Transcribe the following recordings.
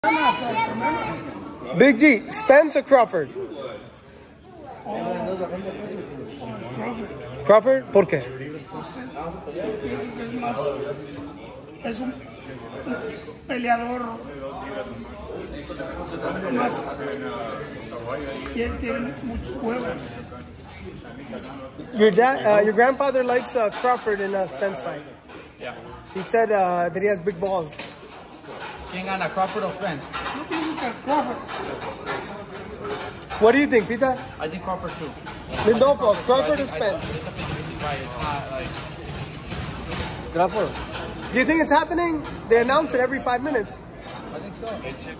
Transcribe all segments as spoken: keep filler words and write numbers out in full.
Big G, Spence or Crawford? Crawford. Crawford, ¿por qué? Es un peleador más, tiene muchos huevos. Your dad, uh, your grandfather likes uh, Crawford in a Spence fight. Yeah. He said uh, that he has big balls. ¿Quién gana, Crawford o Spence? Yo pienso que Crawford. What do you think, Pita? I think Crawford too. Lindolfo, Crawford or I think, Spence? I, it's a fifty-fifty fight. It's not like Crawford. Do you think it's happening? They announce it every five minutes. I think so.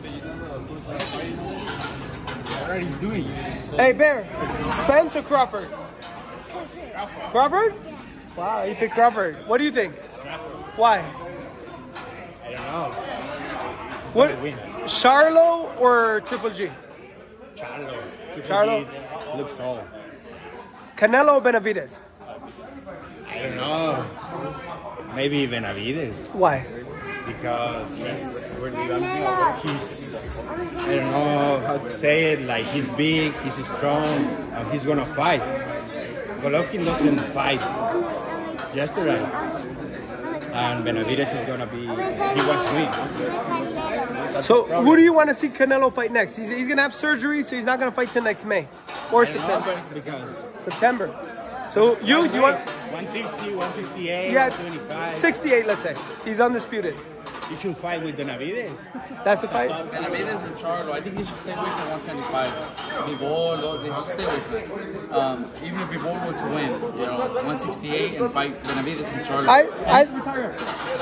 What are you doing? Hey, Bear, Spence or Crawford? Crawford? Wow, he picked Crawford. What do you think? Why? I don't know. What? Charlo or Triple G? Charlo. Charlo? Looks old. Canelo or Benavidez? I don't know. Maybe Benavidez. Why? Because he's, he's, I don't know how to say it, like he's big, he's strong, and he's gonna fight. Golovkin doesn't fight yesterday. And Benavidez is gonna be, he wants to win. So who do you want to see Canelo fight next? He's, he's gonna have surgery, so he's not gonna fight till next May or September. Because September. So you, do you want? one sixty, one sixty-eight, Yeah, one seventy-five. sixty-eight, let's say. He's undisputed. You should fight with Benavidez. That's the fight? Benavidez and Charlo. I think he should stay away from one seventy-five. Bivol, they should stay away from it. Um, even if Bivol were to win, you know, one sixty-eight and fight Benavidez and Charlo. I, I, retire.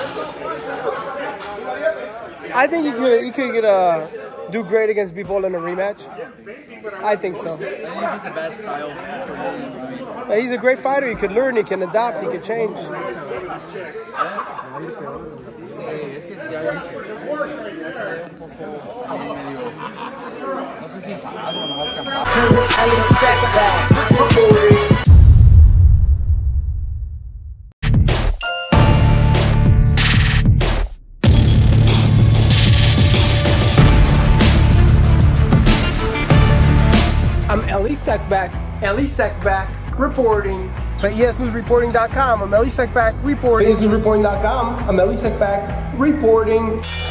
I think he could, he could get a, do great against Bivol in a rematch. I think so. I think he's a bad style for him. I mean, But he's a great fighter. He can learn, he can adapt, he can change. I'm Elie Seckbach, Elie Seckbach reporting for E S News Reporting dot com. I'm Elie Seckbach reporting. E S News Reporting dot com. I'm Elie Seckbach reporting.